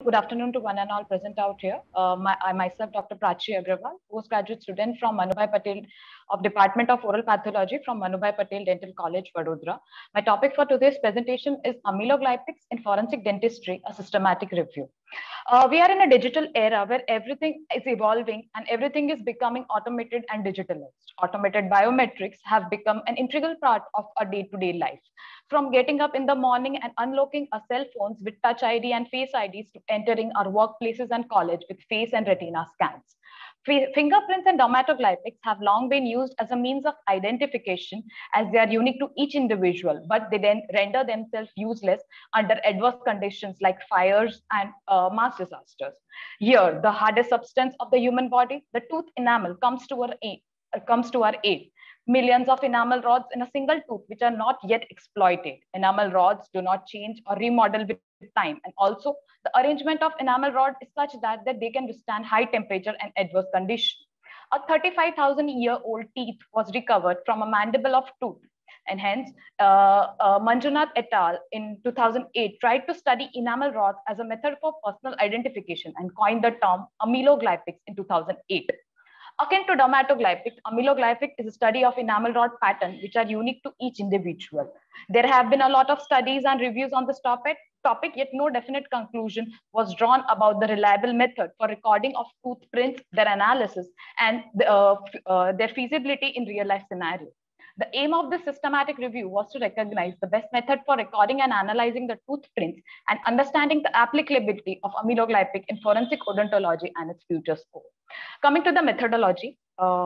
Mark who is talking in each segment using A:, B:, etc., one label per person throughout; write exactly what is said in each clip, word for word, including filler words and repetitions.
A: Good afternoon to one and all present out here. Uh, my, I myself, Doctor Prachi Agrawal, postgraduate student from Manubhai Patel of Department of Oral Pathology from Manubhai Patel Dental College, Vadodara. My topic for today's presentation is amyloglypics in forensic dentistry, a systematic review. Uh, we are in a digital era where everything is evolving and everything is becoming automated and digitalized. Automated biometrics have become an integral part of our day-to-day life. From getting up in the morning and unlocking our cell phones with Touch I D and Face I Ds to entering our workplaces and college with face and retina scans. Fingerprints and dermatoglypics have long been used as a means of identification as they are unique to each individual, but they then render themselves useless under adverse conditions like fires and uh, mass disasters. Here, the hardest substance of the human body, the tooth enamel, comes to our aid. Uh, comes to our aid. Millions of enamel rods in a single tooth, which are not yet exploited. Enamel rods do not change or remodel with time. And also, the arrangement of enamel rod is such that, that they can withstand high temperature and adverse conditions. A thirty-five thousand year old teeth was recovered from a mandible of tooth. And hence, uh, uh, Manjunath et al. In two thousand eight tried to study enamel rods as a method for personal identification and coined the term amyloglypics in two thousand eight. Akin to dermatoglypic, amyloglypic is a study of enamel rod pattern which are unique to each individual. There have been a lot of studies and reviews on this topic, topic, yet no definite conclusion was drawn about the reliable method for recording of tooth prints, their analysis, and the, uh, uh, their feasibility in real-life scenarios. The aim of this systematic review was to recognize the best method for recording and analyzing the tooth prints and understanding the applicability of amyloglypic in forensic odontology and its future scope. Coming to the methodology, uh,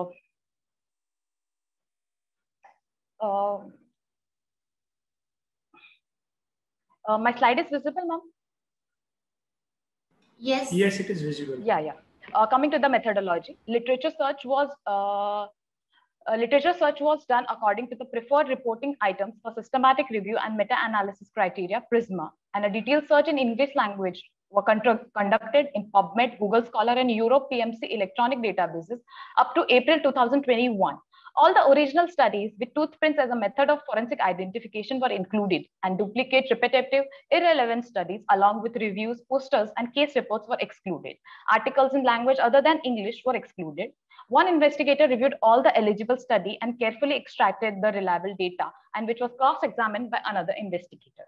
A: uh, uh, my slide is visible, ma'am?
B: Yes.
C: Yes, it is visible.
A: Yeah, yeah. Uh, coming to the methodology, literature search was uh, uh, literature search was done according to the preferred reporting items for systematic review and meta-analysis criteria, PRISMA, and a detailed search in English language were conducted in PubMed, Google Scholar, and Europe P M C electronic databases up to April two thousand twenty-one. All the original studies with tooth prints as a method of forensic identification were included, and duplicate, repetitive, irrelevant studies along with reviews, posters, and case reports were excluded. Articles in language other than English were excluded. One investigator reviewed all the eligible study and carefully extracted the reliable data, and which was cross-examined by another investigator.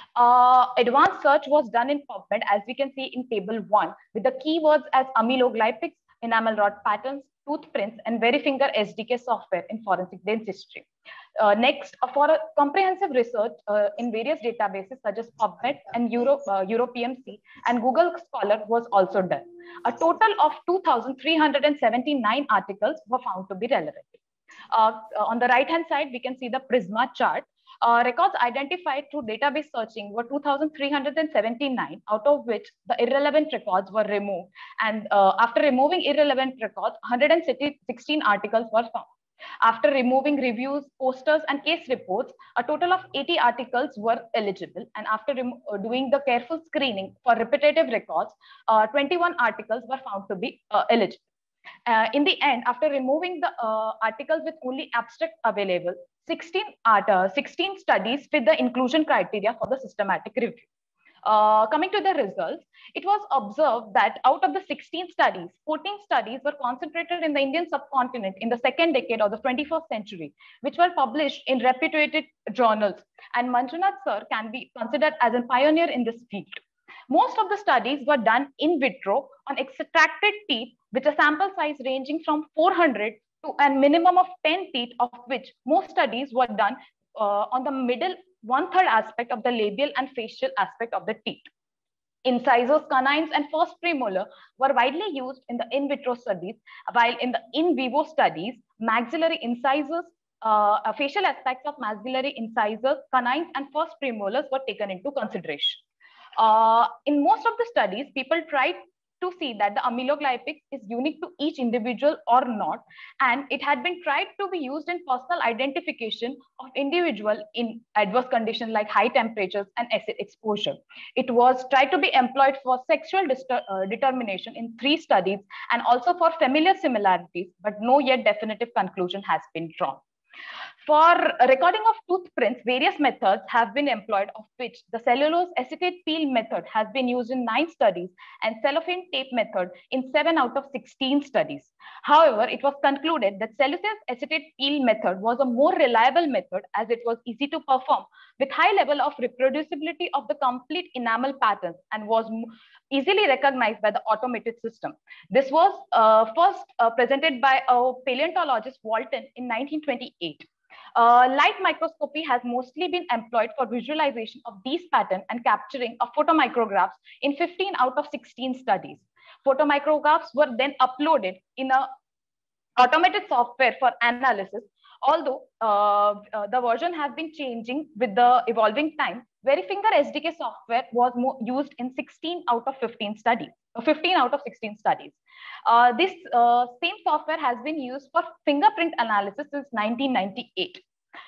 A: Uh, advanced search was done in PubMed, as we can see in table one, with the keywords as amyloglypics, enamel rod patterns, tooth prints, and Verifinger S D K software in forensic dentistry. Uh, next, uh, for a comprehensive research uh, in various databases such as PubMed and Euro, uh, Euro P M C and Google Scholar was also done. A total of two thousand three hundred seventy-nine articles were found to be relevant. Uh, on the right-hand side, we can see the PRISMA chart. Uh, records identified through database searching were two thousand three hundred seventy-nine, out of which the irrelevant records were removed. And uh, after removing irrelevant records, one hundred sixteen articles were found. After removing reviews, posters, and case reports, a total of eighty articles were eligible. And after doing the careful screening for repetitive records, uh, twenty-one articles were found to be uh, eligible. Uh, in the end, after removing the uh, articles with only abstract available, sixteen, art, uh, sixteen studies fit the inclusion criteria for the systematic review. Uh, coming to the results, it was observed that out of the sixteen studies, fourteen studies were concentrated in the Indian subcontinent in the second decade of the twenty-first century, which were published in reputed journals. And Manjunath sir can be considered as a pioneer in this field. Most of the studies were done in vitro on extracted teeth with a sample size ranging from four hundred to a minimum of ten teeth, of which most studies were done uh, on the middle one-third aspect of the labial and facial aspect of the teeth. Incisors, canines, and first premolar were widely used in the in vitro studies, while in the in vivo studies, maxillary incisors, uh, facial aspects of maxillary incisors, canines, and first premolars were taken into consideration. Uh, in most of the studies, people tried to see that the amyloglypics is unique to each individual or not, and it had been tried to be used in personal identification of individual in adverse conditions like high temperatures and acid exposure. It was tried to be employed for sexual uh, determination in three studies and also for familiar similarities, but no yet definitive conclusion has been drawn. For recording of tooth prints, various methods have been employed, of which the cellulose acetate peel method has been used in nine studies and cellophane tape method in seven out of sixteen studies. However, it was concluded that cellulose acetate peel method was a more reliable method as it was easy to perform with high level of reproducibility of the complete enamel patterns and was easily recognized by the automated system. This was uh, first uh, presented by a paleontologist Walton in nineteen twenty-eight. Uh, light microscopy has mostly been employed for visualization of these patterns and capturing of photomicrographs in fifteen out of sixteen studies. Photomicrographs were then uploaded in a automated software for analysis. Although uh, uh, the version has been changing with the evolving time, Verifinger S D K software was more used in sixteen out of fifteen studies, fifteen out of sixteen studies. Uh, this uh, same software has been used for fingerprint analysis since nineteen ninety-eight.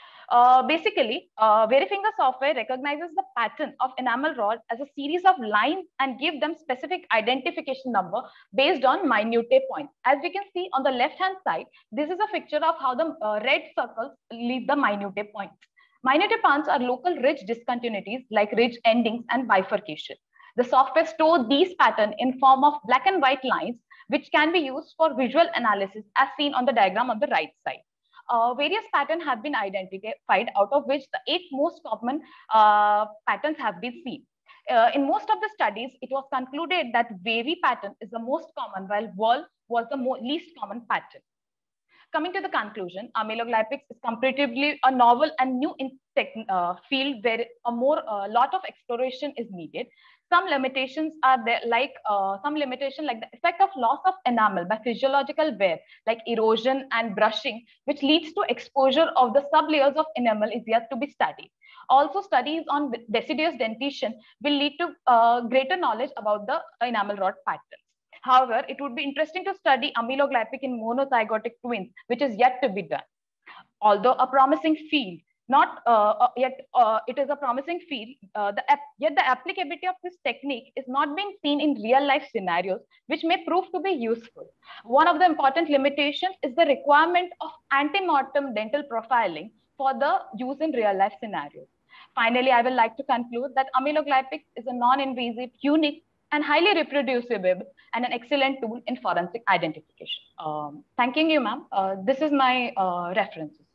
A: Uh, basically, uh, Verifinger software recognizes the pattern of enamel rod as a series of lines and give them specific identification number based on minute points. As we can see on the left-hand side, this is a picture of how the uh, red circles lead the minute points. Minute points are local ridge discontinuities like ridge endings and bifurcation. The software stores these patterns in form of black and white lines, which can be used for visual analysis as seen on the diagram on the right side. Uh, various patterns have been identified, out of which the eight most common uh, patterns have been seen. Uh, in most of the studies, it was concluded that wavy pattern is the most common, while whorl was the least common pattern. Coming to the conclusion, amyloglypics is comparatively a novel and new in tech, uh, field where a more uh, lot of exploration is needed. Some limitations are there, like uh, some limitation like the effect of loss of enamel by physiological wear, like erosion and brushing, which leads to exposure of the sublayers of enamel is yet to be studied. Also, studies on deciduous dentition will lead to uh, greater knowledge about the enamel rod patterns. However, it would be interesting to study amyloglypic in monozygotic twins, which is yet to be done. Although a promising field, not uh, yet uh, it is a promising field, uh, the yet the applicability of this technique is not being seen in real life scenarios, which may prove to be useful. One of the important limitations is the requirement of ante-mortem dental profiling for the use in real life scenarios. Finally, I would like to conclude that amyloglypics is a non-invasive, unique, and highly reproducible and an excellent tool in forensic identification. Um, thanking you, ma'am. Uh, this is my uh, references.